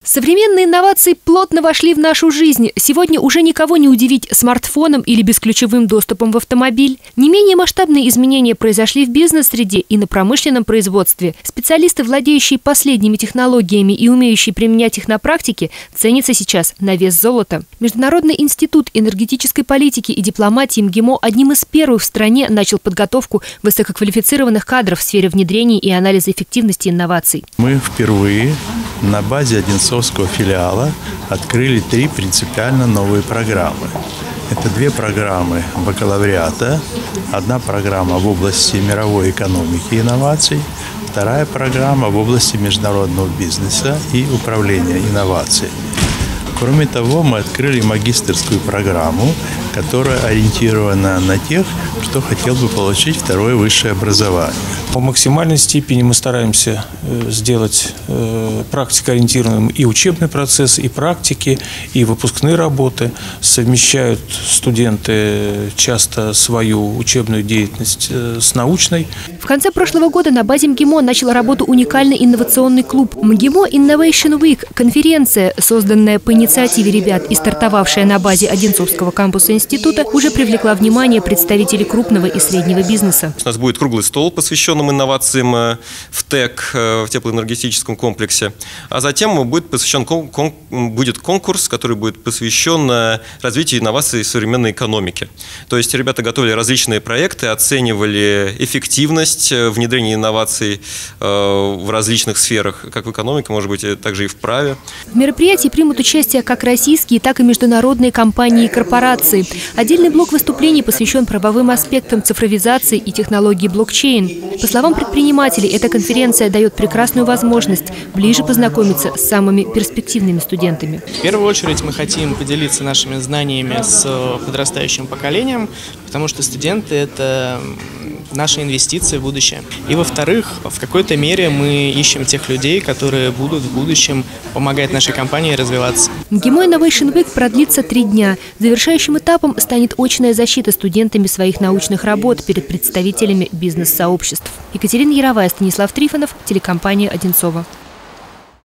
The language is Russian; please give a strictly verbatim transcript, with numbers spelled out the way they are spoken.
Современные инновации плотно вошли в нашу жизнь. Сегодня уже никого не удивить смартфоном или бесключевым доступом в автомобиль. Не менее масштабные изменения произошли в бизнес-среде и на промышленном производстве. Специалисты, владеющие последними технологиями и умеющие применять их на практике, ценятся сейчас на вес золота. Международный институт энергетической политики и дипломатии МГИМО одним из первых в стране начал подготовку высококвалифицированных кадров в сфере внедрения и анализа эффективности инноваций. Мы впервые на базе Одинцовского филиала открыли три принципиально новые программы. Это две программы бакалавриата, одна программа в области мировой экономики и инноваций, вторая программа в области международного бизнеса и управления инновациями. Кроме того, мы открыли магистерскую программу, которая ориентирована на тех, кто хотел бы получить второе высшее образование. В максимальной степени мы стараемся сделать практикоориентированным и учебный процесс, и практики, и выпускные работы. Совмещают студенты часто свою учебную деятельность с научной. В конце прошлого года на базе МГИМО начал работу уникальный инновационный клуб МГИМО Innovation Week – конференция, созданная по инициативе ребят и стартовавшая на базе Одинцовского кампуса института, уже привлекла внимание представителей крупного и среднего бизнеса. У нас будет круглый стол, посвященный инновациям в ТЭК, в теплоэнергетическом комплексе. А затем будет посвящен кон кон будет конкурс, который будет посвящен развитию инноваций в современной экономике. То есть ребята готовили различные проекты, оценивали эффективность внедрения инноваций в различных сферах, как в экономике, может быть, также и в праве. В мероприятии примут участие как российские, так и международные компании и корпорации. Отдельный блок выступлений посвящен правовым аспектам цифровизации и технологии блокчейн. По словам предпринимателей, эта конференция дает прекрасную возможность ближе познакомиться с самыми перспективными студентами. В первую очередь мы хотим поделиться нашими знаниями с подрастающим поколением, потому что студенты – это наши инвестиции в будущее. И во-вторых, в какой-то мере мы ищем тех людей, которые будут в будущем помогать нашей компании развиваться. МГИМО Innovation Week продлится три дня. Завершающим этапом станет очная защита студентами своих научных работ перед представителями бизнес-сообществ. Екатерина Яровая, Станислав Трифонов, телекомпания Одинцова.